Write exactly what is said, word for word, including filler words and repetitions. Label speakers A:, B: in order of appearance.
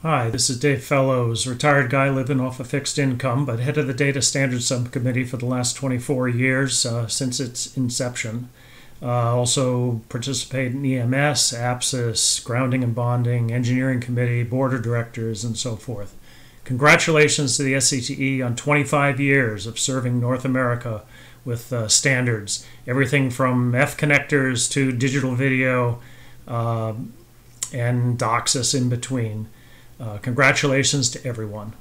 A: Hi, this is Dave Fellows, retired guy living off a fixed income, but head of the Data Standards Subcommittee for the last twenty-four years uh, since its inception. Uh, also participate in E M S, APSIS, grounding and bonding, engineering committee, board of directors, and so forth. Congratulations to the S C T E on twenty-five years of serving North America with uh, standards. Everything from F connectors to digital video uh, and DOCSIS in between. Uh, congratulations to everyone.